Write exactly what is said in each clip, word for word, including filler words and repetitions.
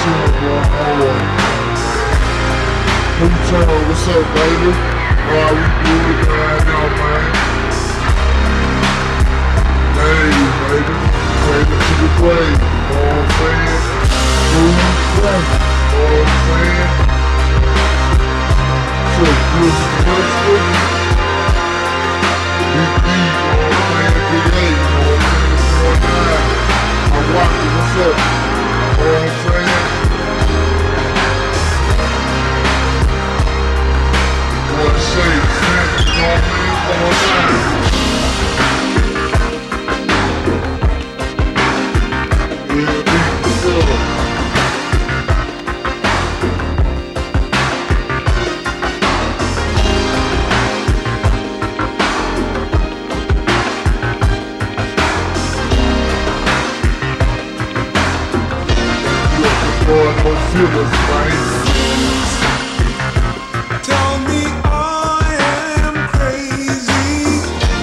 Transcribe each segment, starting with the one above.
What's up, baby? How we doing right now, man? Hey, baby, take it to the grave, you know what I'm saying? Move play, you know what I'm saying? So, good semester. Big D, you know what I'm saying? Big A, you know what I'm saying? four nine. I'm rocking, what's up? You know what I'm saying? What to say, man, you know what I mean? One more time. Yeah, big, what's up? Boy, no feelings, man. Tell me I am crazy,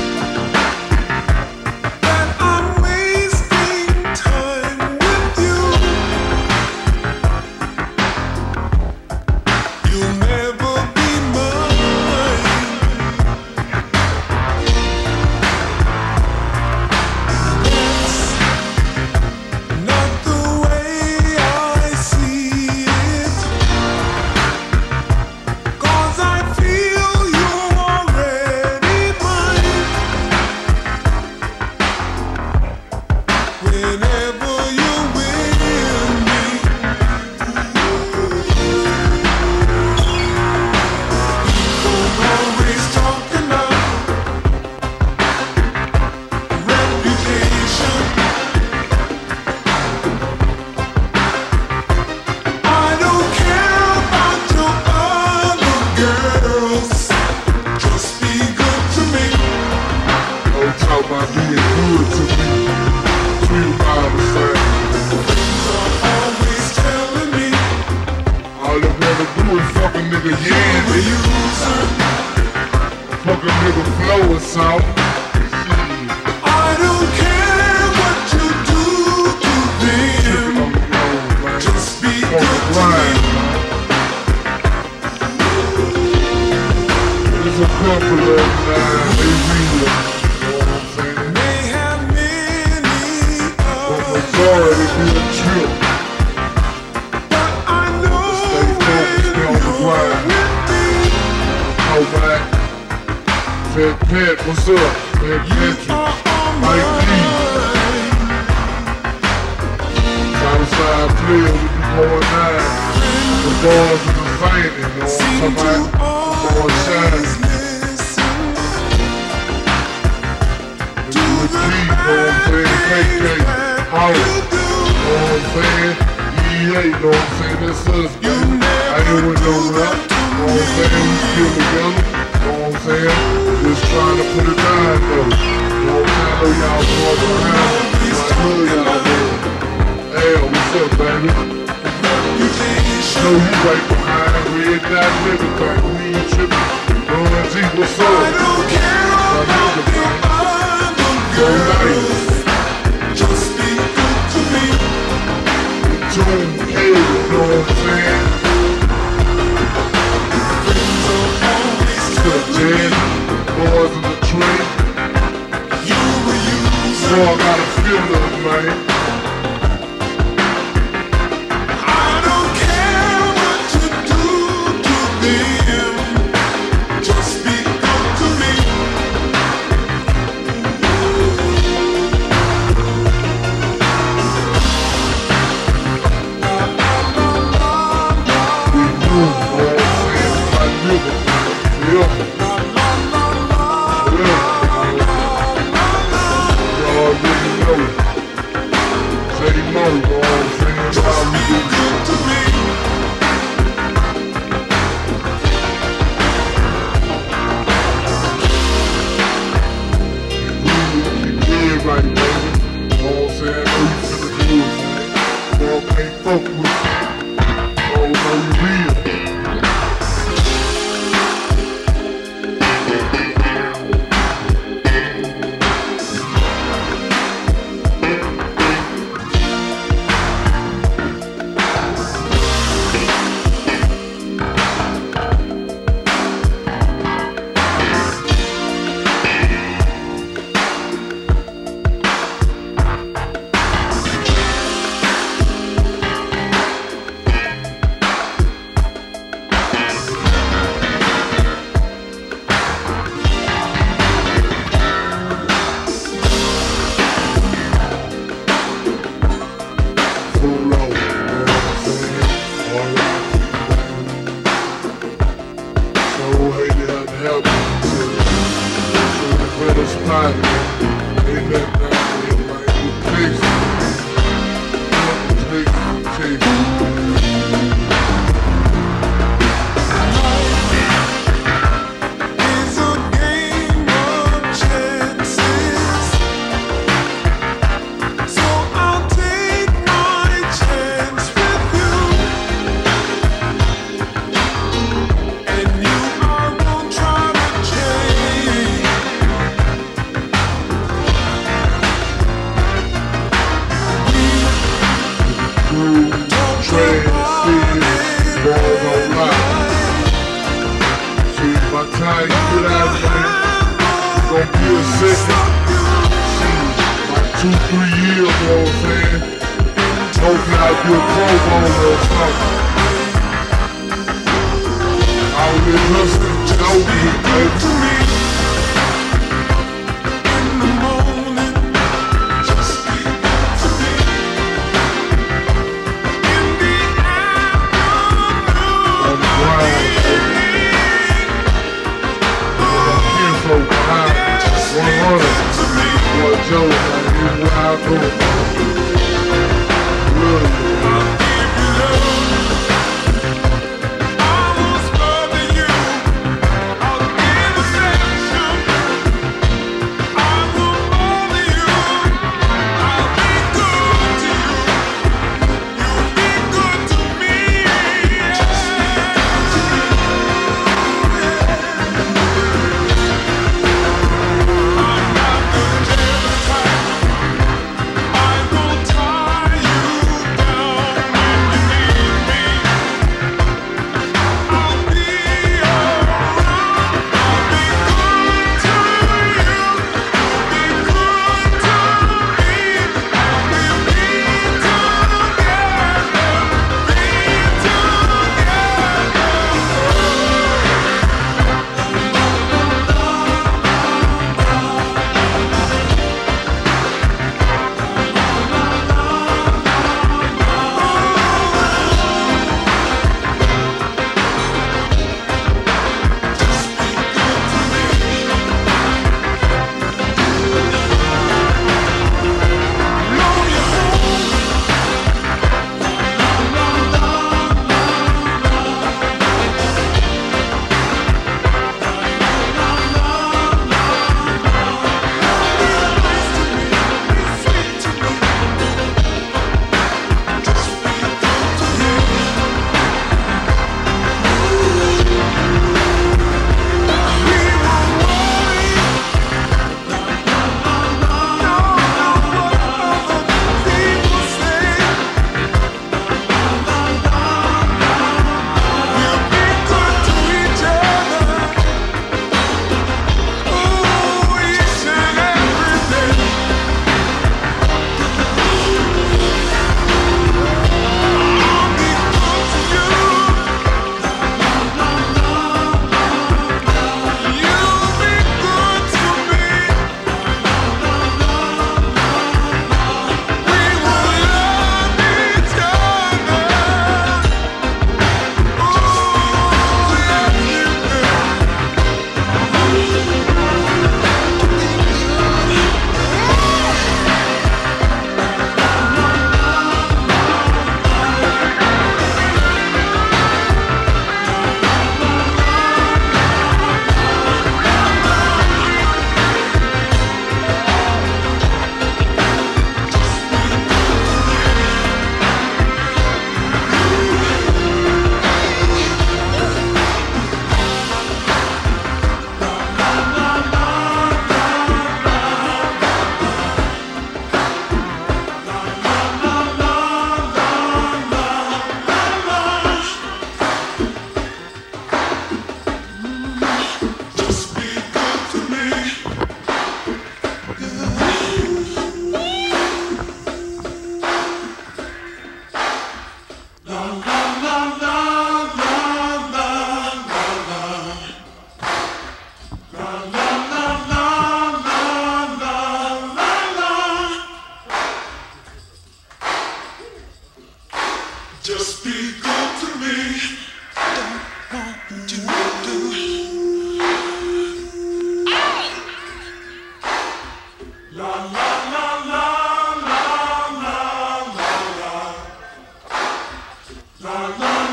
that I'm wasting time with you. You'll never be mine. That's not the way I see it, 'cause I feel you're already mine. Whenever you're with me, people always talking about reputation. I don't care about your other girls. Just be good to me. Don't talk about being good to me. Sweet Bible say, You're always telling me all they wanna do is fuck a nigga you're a yandy, user. fuck a nigga flow or something. I don't care what you do to them. Just be good to me. There's a couple of them now, they real, you know what I'm saying? May have many But others, majority be a trip. but I know Stay focused, stay on the when grind. you're with me, Oh, man. Fat Pat, what's up? Fat you Patrick, are all Mike D, mine. Southside player, we be going nine. The boys in the fan, you know what I'm Seem talking to about? Boy shine. always listen The G, you know what I'm saying? K K, Howard, you do. you know what I'm saying? E A, you know what I'm saying? That's us, baby. I ain't with no rap, you know what I'm saying? We still together, you know what I'm saying? Just trying to put it down, though. You know what I'm saying? I know y'all boys around, I love y'all, boys. Hey, what's up, baby? Know you right behind, red dot and everything, we ain't tripping. Ron G, what's I up? don't care about the other So girls. nice. Just be good to me. June K, you know what I'm saying? Always What's up, Jen? Boys in the train. you were So using. I got a feeling, man. I don't care what you do to them. Just be good to me. La la la la la. We move, you know what I'm saying? My nigga, yeah, La la la la. yeah. You already know. Say no, you know what I'm saying? Just How we be do good to me. Yeah, right, baby. You know what I'm saying? Know you finna do it, man. Boy, can't fuck with you. Oh, know you real. got it. Ain't nothing down here, man. It takes it. It takes it. Time you get out of here, it's gonna be a second, shit, like two, three years, you know what I'm saying? Hopefully I'll be a pro bowler or something. I was in hustling, know me, baby. In the morning, just speak to me. In the afternoon, on the grind, baby. So high, one hundred, boy Joe, man, here's where I go. Really, man. I will smother you, I'll give affection. I will bother you, I'll be good to you. You'll be good to me, just be good to me. la la.